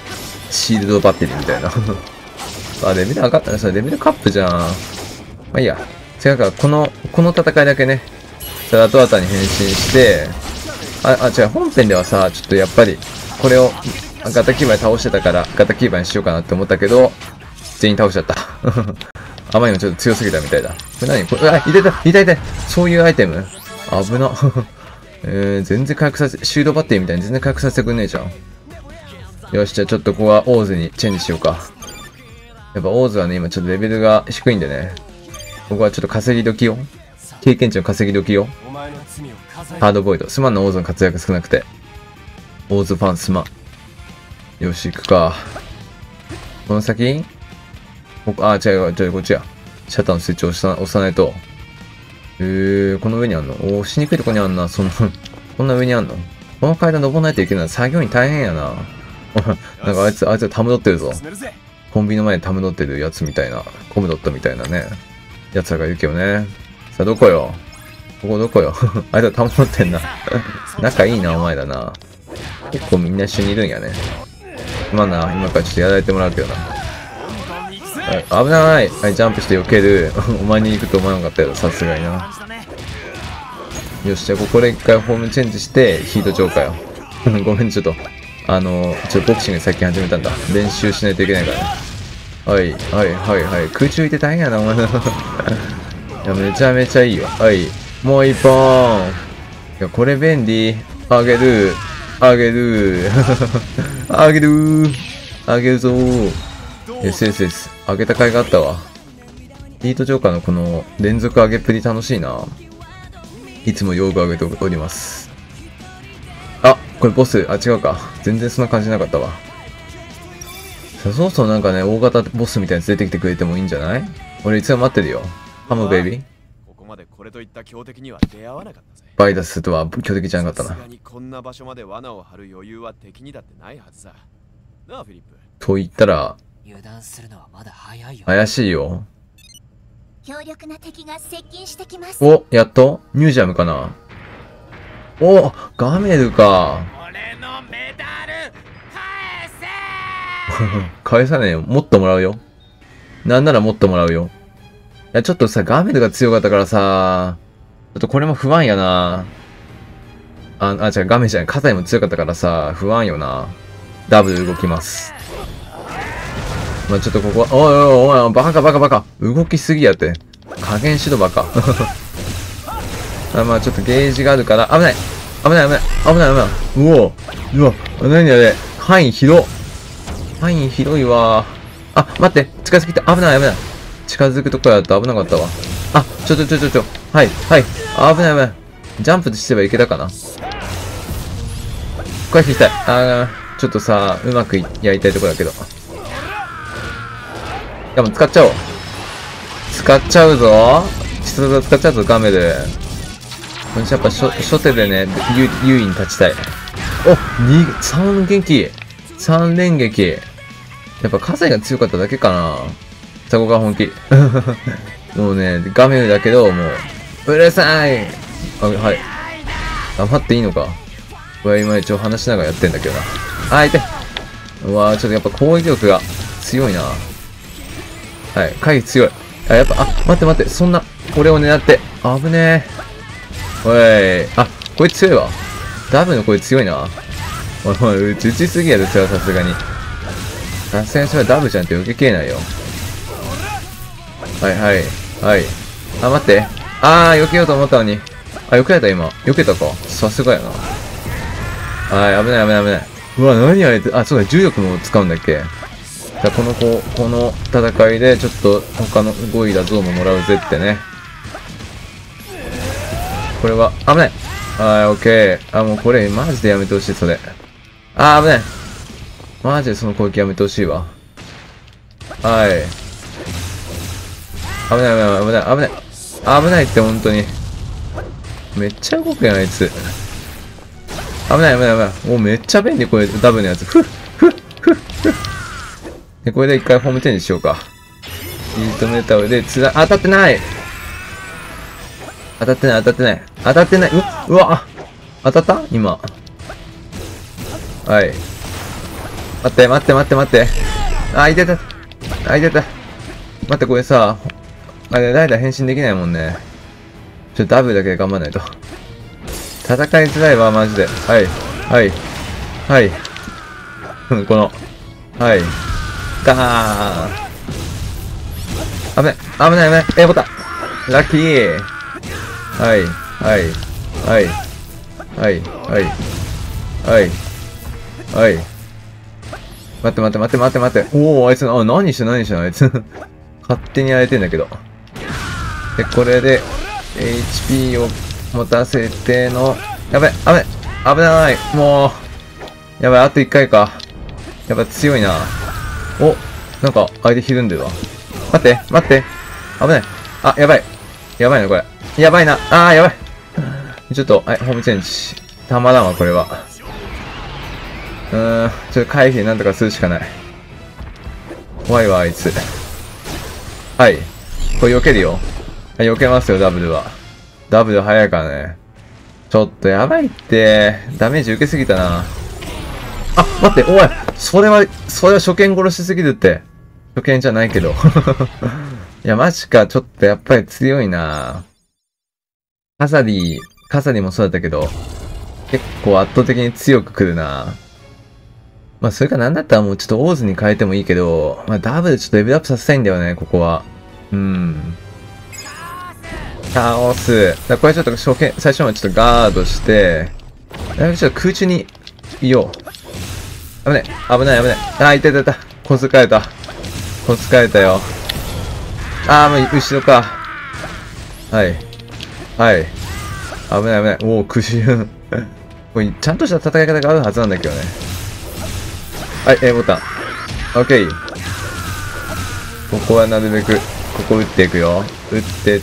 Speaker 1: シールドバッテリーみたいな。あ、レベル上がったね。それレベルカップじゃん。まあいいや。違うから、この戦いだけね、サラトアタに変身して、違う、本編ではさ、ちょっとやっぱり、これを、ガタキーバー倒してたから、ガタキーバーにしようかなって思ったけど、全員倒しちゃった。あまりにもちょっと強すぎたみたいだ。これ何これ、痛い。そういうアイテム危な。全然回復させ、シールドバッテリーみたいに全然回復させてくんねえじゃん。よし、じゃあちょっとここはオーズにチェンジしようか。やっぱオーズはね、今ちょっとレベルが低いんでね。ここはちょっと稼ぎ時よ。経験値の稼ぎ時よ。ハードボイド。すまんのオーズの活躍少なくて。オーズファンすまん。よし、行くか。この先違う、こっちや。シャッターのスイッチを押さないと。この上にあんの？押しにくいとこにあんな、こんな上にあんの？この階段登らないといけない。作業員大変やな。なんかあいつタムドってるぞ。コンビニの前にタムドってるやつみたいな、コムドットみたいなね、やつらがいるけどね。さあ、どこよ？ここどこよ？あいつタムドってんな。仲いいな、お前だな。結構みんな一緒にいるんやね。今からちょっとやられてもらうけどな。危ない。はい、ジャンプして避ける。お前に行くと思わなかったよ、さすがにな。よし、じゃあここで一回フォームチェンジして、ヒート浄化よ。ごめん、ちょっとボクシング最近始めたんだ。練習しないといけないからね。はい。空中いて大変やな、お前。いや、めちゃめちゃいいよ。はい。もう一本。いや、これ便利。あげるぞー。SSS。上げた甲斐があったわ。ヒート浄化のこの連続上げっぷり楽しいな。いつも用具上げております。これボス、違うか。全然そんな感じなかったわ。そうなんかね、大型ボスみたいなやつ出てきてくれてもいいんじゃない？俺いつも待ってるよ。ハムベイビー。
Speaker 2: ここまでこれといった強敵には出会わなかったぜ。
Speaker 1: バイダスとは強敵じゃなかったな。
Speaker 2: さすがにこんな場所まで罠を張る余裕は敵にだってないはずさ。なあ、フィリップ。
Speaker 1: と言ったら、
Speaker 4: 油断するのはまだ早いよ。
Speaker 1: 怪しいよ。
Speaker 3: 強力な敵が接近してきます。
Speaker 1: お、やっとミュージアムかな。お、ガメルか。
Speaker 2: 俺のメダル返せ
Speaker 1: 返さねえよ。もっともらうよ。なんならもっともらうよ。いや、ちょっとさ、ガメルが強かったからさ、ちょっとこれも不安やな。違う、ガメじゃない。カザイも強かったからさ、不安よな。ダブル動きます。まあ、ちょっとここは、おい、バカ。動きすぎやって。加減しろ、バカ。まあ、ちょっとゲージがあるから、危ない。うわ、何あれ。範囲広いわ。待って、近づきた。危ない。近づくとこやと危なかったわ。ちょ。はい。危ない。ジャンプしてはいけたかな。回避したい。ちょっとさ、うまくやりたいとこだけど。でも使っちゃおう。使っちゃうぞ、ガメル。これやっぱ初手でね、優位に立ちたい。3連撃。やっぱ火災が強かっただけかな。そこが本気。もうね、ガメルだけど、もう、うるさい。はい。黙っていいのか。これ今一応話しながらやってんだけどな。痛い。うわー、ちょっとやっぱ攻撃力が強いな。はい、回避強い。やっぱ、待って、そんな、俺を狙って。危ねえ。こいつ強いわ。ダブのこいつ強いな。打ちすぎやで、それはさすがに。さすがにそれはダブじゃんって受けきれないよ。はい。待って。避けようと思ったのに。避けられた今。避けたか。さすがやな。はい、危ない。うわ、何あれって、そうだ、重力も使うんだっけ。じゃあこの戦いでちょっと他のゴイラゾウももらうぜってね。これは、危ない。オッケー。もうこれマジでやめてほしい、それ。危ない。マジでその攻撃やめてほしいわ。はい。危ないって本当に。めっちゃ動くやん、あいつ。危ない。もうめっちゃ便利、これ、ダブルのやつ。で、これで一回ホームチェンジしようか。ヒートメタルで、当たってない。うわ当たった今。はい。 待って、待って、待って、待って。あ、いてた。あ、いてた。待って、これさ、あれ、ライダー変身できないもんね。ちょっとダブルだけで頑張らないと。戦いづらいわ、マジで。はい。はい。はい。この。はい。ガーン。危ない。危ない、危ない。ボタン。ラッキー。はい。はい。はい。はい。はい。はい。はい。待って、待って、待って、待って、待って。おー、あいつ、何してんのあいつ。勝手にやれてんだけど。で、これで、HP を持たせての、やばい、危ない、危ない、もう、やばい、あと1回か。やっぱ強いな。お、なんか、相手ひるんでるわ。待って、待って、危ない。あ、やばい。やばいな、これ。やばいな。あー、やばい。ちょっと、はい、ホームチェンジ。たまらんわ、これは。ちょっと回避なんとかするしかない。怖いわ、あいつ。はい。これ避けるよ。避けますよ、ダブルは。ダブル早いからね。ちょっとやばいって。ダメージ受けすぎたな。あ、待って、おいそれは初見殺しすぎるって。初見じゃないけど。いや、マジか。ちょっとやっぱり強いな。カサリもそうだったけど、結構圧倒的に強く来るな。まあ、それかなんだったらもうちょっとオーズに変えてもいいけど、まあ、ダブルちょっとレベルアップさせたいんだよね、ここは。倒す。これちょっと最初はちょっとガードして、ちょっと空中にいよう。危ない、危ない、危ない。あ、いたいたいた。小遣えた。小遣えたよ。あー、もう後ろか。はい。はい。危ない、危ない。おー、空中。これ、ちゃんとした戦い方があるはずなんだけどね。はい、A ボタン。オッケー。ここはなるべく、ここ打っていくよ。打ってって、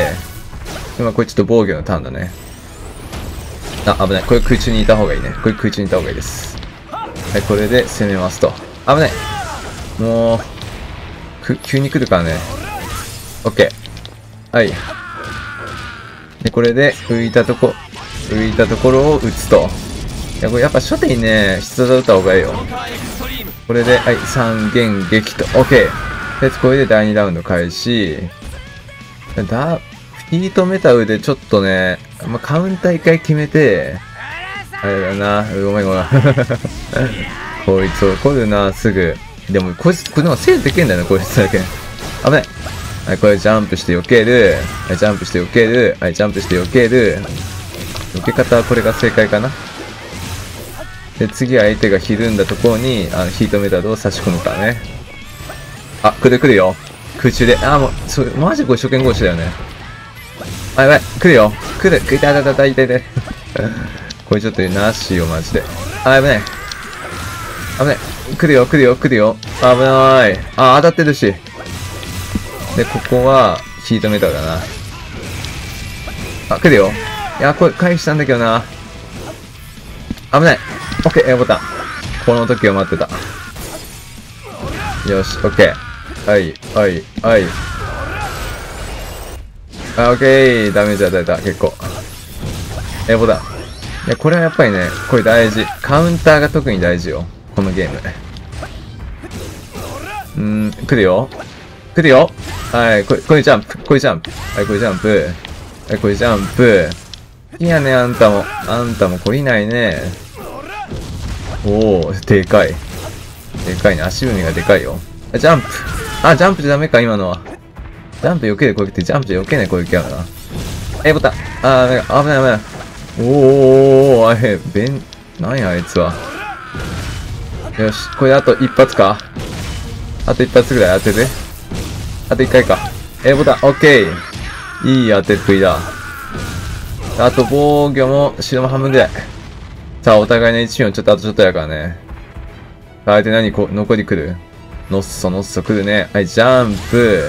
Speaker 1: 今これちょっと防御のターンだね。あ、危ない。これ空中にいた方がいいね。これ空中にいた方がいいです。はい、これで攻めますと。危ない。もう、急に来るからね。オッケー。はい。で、これで浮いたところを打つと。いや、これやっぱ初手にね、必殺打った方がいいよ。これで、はい、3連撃と。オッケー。で、これで第2ラウンド開始。ヒートメタルでちょっとね、まあ、カウンター1回決めて、あれだな、ごめんごめん。こいつ怒るな、すぐ。でも、これなんかセールできるんだよね、こいつだけ。危ない。はい、これジャンプして避ける。はい、ジャンプして避ける。はい、ジャンプして避ける。避け方はこれが正解かな。で、次は相手がひるんだところに、ヒートメタルを差し込むからね。あ、来るよ。空中で。もう、マジこれ初見殺しだよね。あ、やばい。来るよ。いたい。これちょっとなしよ、マジで。あ、危ない。危ない。来るよ。危ない。当たってるし。で、ここは、ヒートメタルだな。来るよ。いや、これ回避したんだけどな。危ない。オッケー、A ボタン。この時を待ってた。よし、オッケー。はい。オッケー。ダメージ与えた、結構。A ボタン。いや、これはやっぱりね、これ大事。カウンターが特に大事よ。このゲーム。来るよ。はい、これジャンプ。はい、これジャンプ。はい、これジャンプ。いやね、あんたも懲りないね。おー、でかいね。足踏みがでかいよ。ジャンプ。ジャンプじゃダメか、今のは。ジャンプ避ける攻撃ってジャンプじゃ避けない攻撃あるな。A ボタン。なんか危ない。おー、何やあいつは。よし、これあと一発か。あと一発ぐらい当てて。あと一回か。A ボタン、オッケー。いい当てっぷりだ。あと防御も白も半分ぐらい。さあ、お互いの1秒ちょっとあとちょっとやからね。相手残り来る？のっそ来るね。はい、ジャンプ。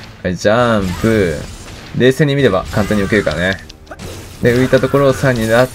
Speaker 1: 冷静に見れば簡単に受けるからね。で、浮いたところを3になって、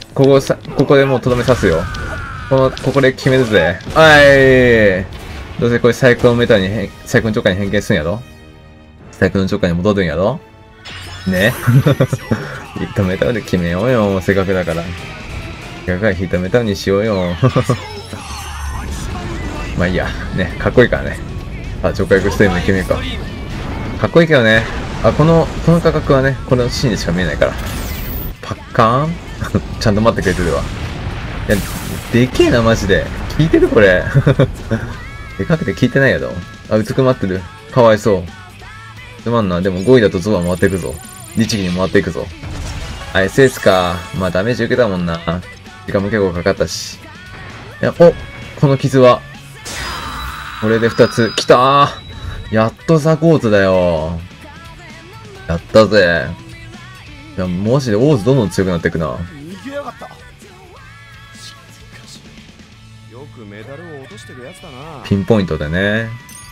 Speaker 1: ここでもうとどめ刺すよ。ここで決めるぜ。どうせこれサイクロンジョカに変形するんやろ？サイクロンジョカに戻るんやろ？ね。ヒートメタルで決めようよ。せっかくだから。せっかくはヒートメタルにしようよ。 まあいいや。ね、かっこいいからね。あ、直角ステーム決めるか。かっこいいけどね。あ、この価格はね、このシーンでしか見えないから。パッカーンちゃんと待ってくれてるわ。いや、でけえな、マジで。聞いてるこれ。でかくて聞いてないやろ。あ、うつくまってる。かわいそう。つまんな。でも5位だとゾウは回っていくぞ。律儀に回っていくぞ。あ、SS か。まあダメージ受けたもんな。時間も結構かかったし。いや、お、この傷は。これで2つ。来たー。やっとザコーズだよ。やったぜ。いや、マジでオーズどんどん強くなっていくな。
Speaker 2: 逃げやがった。しかしよくメダルを落としてるやつだな。
Speaker 1: ピンポイントでね。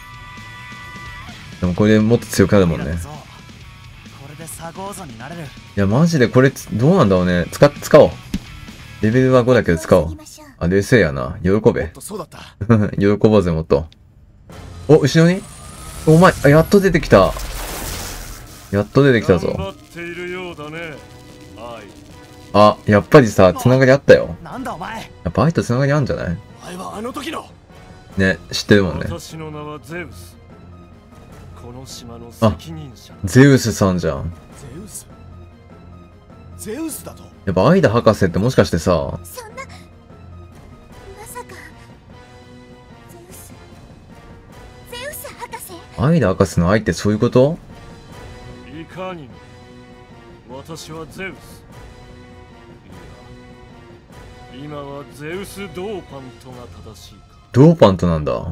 Speaker 1: でもこれでもっと強くなるもんね。
Speaker 5: そうこれでサゴーゾになれる。
Speaker 1: いや、マジでこれどうなんだろうね。使おう。レベルは5だけど使おう。あ、冷静やな。喜べ。
Speaker 2: そうだった。
Speaker 1: 喜ぼうぜ、もっと。お、後ろにお前、あ、やっと出てきた。やっと出てきたぞ。あ、やっぱりさ、つながりあったよ。
Speaker 5: なんだお前。
Speaker 1: やっぱ愛とつながりあるんじゃない
Speaker 2: お前はあの時の。
Speaker 1: ね、知ってるもんね。
Speaker 6: 私の名はゼウス。この島の責任者。
Speaker 1: ゼウスさんじゃん。
Speaker 2: ゼウスだと。
Speaker 1: やっぱアイダ博士ってもしかしてさ、
Speaker 3: そんなまさかゼウス博士。
Speaker 1: アイダ博士の愛ってそういうこと？
Speaker 6: いかにも私はゼウス。いや、今はゼウス・ドーパントが正しいか。
Speaker 1: ドーパントなんだ。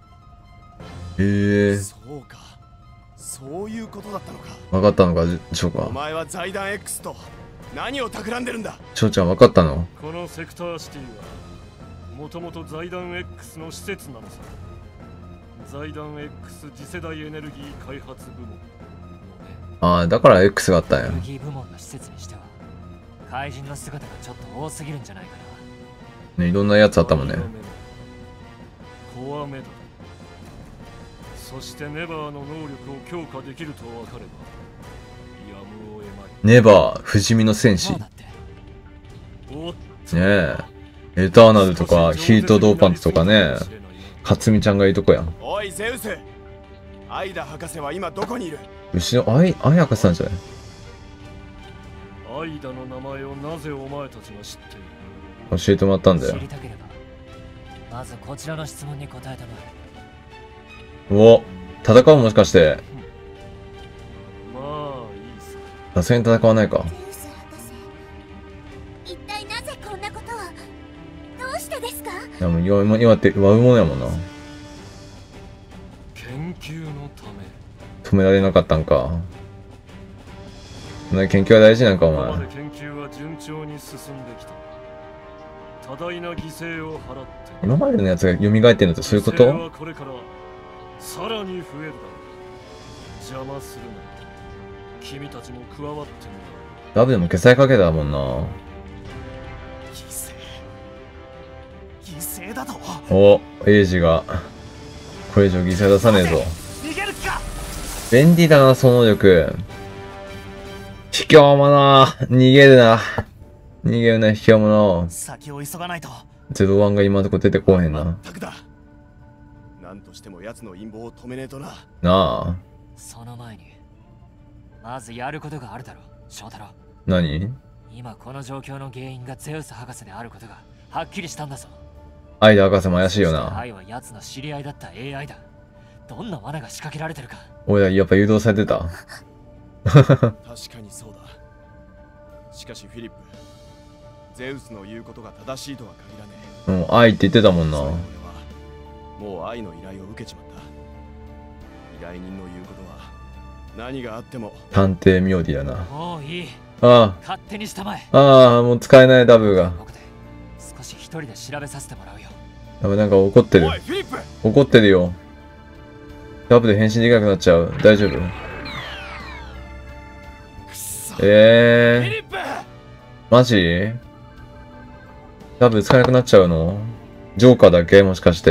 Speaker 1: へえ。
Speaker 2: そうか。そういうことだったのか。
Speaker 1: わかったのか、ショウか。
Speaker 2: お前は財団 X と何を企んでるんだ。
Speaker 1: ショウちゃんわかったの？
Speaker 6: このセクターシティはもともと財団 X の施設なのさ。財団 X 次世代エネルギー開発部門。
Speaker 1: ああ、だから X があったんや。
Speaker 4: エネルギー部門の施設にしては怪人の姿がちょっと多すぎるんじゃないかな。
Speaker 1: ね、いろんなやつあったもんね。
Speaker 6: コアメダル。そしてネバーの能力を強化できると分かればやむを得まい。
Speaker 1: ネバー、不死身の戦士。
Speaker 4: そう
Speaker 1: ね
Speaker 6: おっ
Speaker 1: え。エターナルとか、ヒートドーパントとかね。勝美ちゃんがいいとこやん。
Speaker 2: おいゼウス、アイダ博士は今どこにいる。
Speaker 1: 後ろ、アイ博士さんじゃない？
Speaker 6: アイダの名前をなぜお前たちが知っている。
Speaker 1: 教えてもらったんだよ
Speaker 4: 知。りたければまずこちらの質問に答えたまえ。
Speaker 1: お、戦うもしかして。
Speaker 6: まあいいさ。
Speaker 1: さすがに戦わないか。
Speaker 3: ゼウス博士、一体なぜこんなことを。どうしてですか。
Speaker 1: いやもう今って悪者やもんな。
Speaker 6: 研究のため。
Speaker 1: 止められなかったんか。そんな研究は大事なんか、お
Speaker 6: ここま
Speaker 1: 前。
Speaker 6: で研究は順調に進んできた。多大な犠牲を払って
Speaker 1: 今までのやつが蘇ってんのってそういうこ
Speaker 6: 犠牲
Speaker 1: と？
Speaker 6: はこれからさらに増えるだろう。邪魔するな。君たちも加わっても
Speaker 1: ダブでも消されかけたもんな。
Speaker 5: 犠牲だと。
Speaker 1: お、エイジが。これ以上犠牲出さねえぞ。
Speaker 5: 逃げる気か。
Speaker 1: 便利だな、その能力。卑怯者。逃げるな。逃げるな、卑怯者。
Speaker 5: 先を急がないと。
Speaker 1: 01が今のとこ出てこうへんな。
Speaker 2: 全くだ。なんとしても奴の陰謀を止めねえとな。
Speaker 1: なあ。
Speaker 4: その前にまずやることがあるだろう翔太郎。
Speaker 1: 何？
Speaker 4: 今この状況の原因がゼウス博士であることがはっきりしたんだぞ。
Speaker 1: アイダ博士も怪しいよな。
Speaker 4: 愛は奴の知り合いだった AI だ。どんな罠が仕掛けられてるか。
Speaker 1: 俺らやっぱ誘導されてた。
Speaker 2: 確かにそうだ。しかしフィリップ、ゼウスの言うことが正しいとは限らねえ。
Speaker 1: 愛って言ってたもんな。
Speaker 2: それで俺はもう愛の依頼を受けちまった。依頼人の言うことは何があっても。
Speaker 1: 探偵妙理だな。
Speaker 4: もういい。
Speaker 1: あ
Speaker 4: 勝手にしたまえ。
Speaker 1: あ、ああ、もう使えないダブが。
Speaker 4: 僕で少し一人で調べさせてもらうよ。
Speaker 1: やばい、なんか怒ってる
Speaker 2: お。いフィリップ。
Speaker 1: 怒ってるよ。ダブで変身できなくなっちゃう。大丈夫？
Speaker 2: くっそフィ
Speaker 1: え
Speaker 2: リップ。
Speaker 1: マジ？ダブ使えなくなっちゃうの？ジョーカーだけもしかして。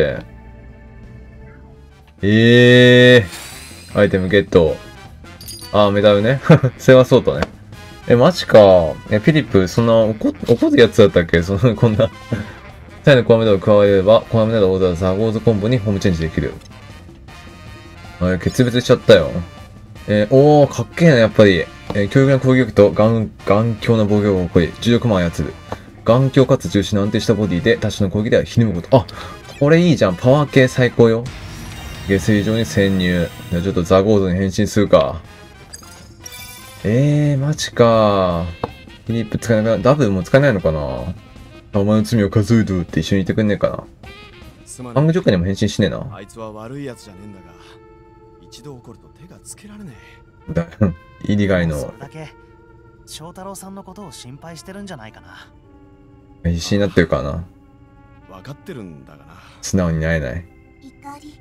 Speaker 1: アイテムゲット。ああ、メダルね。セワソートね。マジか。フィリップ、そんな怒るやつだったっけ？こんなさらにコアメダルを加えれば、コアメダルをオーダーザゴーズコンボにホームチェンジできる。決別しちゃったよ。おー、かっけえな、やっぱり。強力な攻撃力と頑強な防御を誇り、重力も操る。頑強かつ重心の安定したボディで、多種の攻撃ではひるむこと。あ、これいいじゃん。パワー系最高よ。下水上に潜入。じゃあちょっとザゴーズに変身するか。マジか。フィリップ使えないかな。ダブルも使えないのかな。お前の罪を数えるって一緒にいてくんねえかな。ハングジョッカーにも変身しねえな。
Speaker 2: あいつは悪いやつじゃねえんだが、一度怒ると手がつけられね
Speaker 1: 入り外の。
Speaker 5: それだけ翔太郎さんのことを心配してるんじゃないかな。
Speaker 1: 必死になってるからな。
Speaker 2: え。分かってるんだがな。
Speaker 1: 素直になれない。
Speaker 3: 怒り。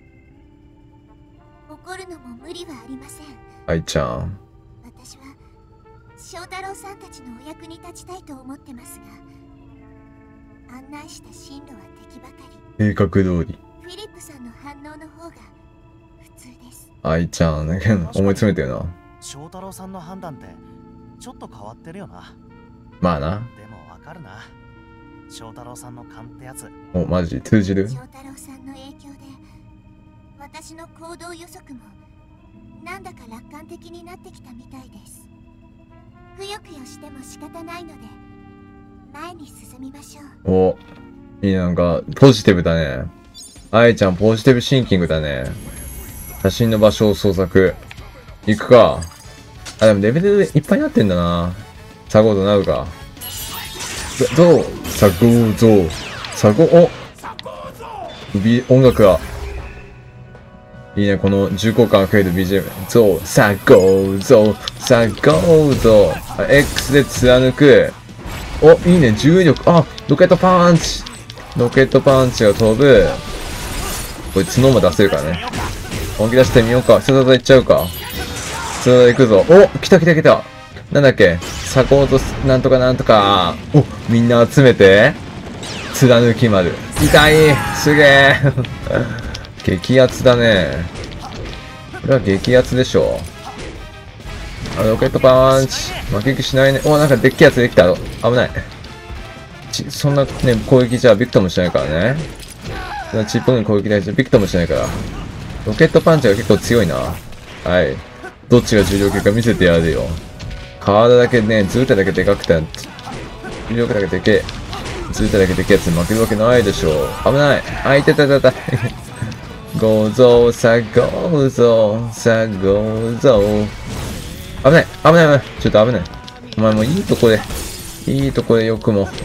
Speaker 3: 怒るのも無理はありません。
Speaker 1: 愛ちゃん。
Speaker 3: 私は翔太郎さんたちのお役に立ちたいと思ってますが、案内した進路は敵ばかり。
Speaker 1: 計画通り。
Speaker 3: フィリップさんの反応の方が普通です。
Speaker 1: 愛ちゃん、思い詰めてるな。
Speaker 5: 翔太郎さんの判断ってちょっと変わってるよな。
Speaker 1: まあな。
Speaker 5: でもわかるな。翔太郎さんの勘ってやつ。
Speaker 1: お、マジ通じる？
Speaker 3: 翔太郎さんの影響で私の行動予測もなんだか楽観的になってきたみたいです。くよくよしても仕方ないので前に進みましょう。
Speaker 1: お、いいなんか、ポジティブだね。愛ちゃん、ポジティブシンキングだね。写真の場所を捜索。行くか。あ、でもレベルいっぱいになってんだな。サゴードなるか。ゾウサゴーゾウサゴ、お音楽が。いいね、この重厚感が増える BGM。ゾウサゴーゾウサゴーゾウ X で貫く。お、いいね、重力。あ、ロケットパンチ。ロケットパンチが飛ぶ。これ角も出せるからね。本気出してみようか。スタダいっちゃうか。スタダ行くぞ。お、来た来た来た。なんだっけ。サコートなんとかなんとか。お、みんな集めて。貫き丸。痛い。すげえ。激アツだね。これは激アツでしょ。ロケットパンチ。負けしないね。お、なんかでっけえやつできた。危ない。そんなね、攻撃じゃビクともしないからね。そんなちっぽい攻撃でビクともしないから。ロケットパンチが結構強いな。はい。どっちが重量級か見せてやるよ。体だけね、ずーただけでかくて、重力だけでけえ。ずーただけでけえやつに負けるわけないでしょ。危ない。あ、いたたたた。ゴーゾー、さゴーゾー、さゴーゾー。危ない、危ない、危ない。ちょっと危ない。お前もういいとこでよくも。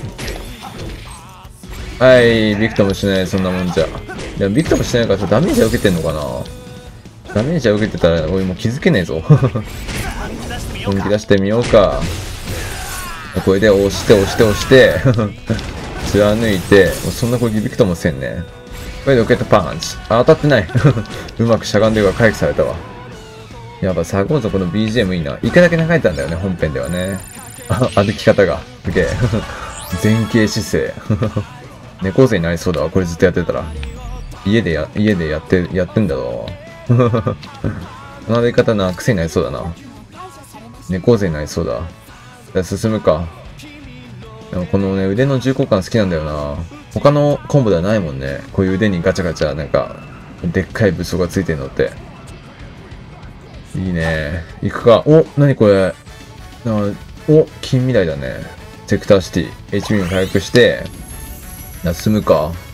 Speaker 1: はい、ビクともしない、そんなもんじゃ。でもビクともしないからさ、ダメージは受けてんのかな？ダメージは受けてたら、俺もう気づけねえぞ。本気出してみようか。これで押して、貫いて、もうそんな攻撃ビクともせんね。これでロケットパンチ。あ、当たってない。うまくしゃがんでるが回避されたわ。やっぱサゴーゾこの BGM いいな。一回だけ流れたんだよね、本編ではね。歩き方が。すげえ。前傾姿勢。猫背になりそうだわ、これずっとやってたら。家でやってんだろう。この歩き方な、癖になりそうだな。猫背になりそうだ。じゃあ進むか。でもこのね、腕の重厚感好きなんだよな。他のコンボではないもんね。こういう腕にガチャガチャ、なんか、でっかい武装がついてるのって。いいね。行くか。お、なにこれ。お、近未来だね。セクターシティ。HP を回復して、進むか。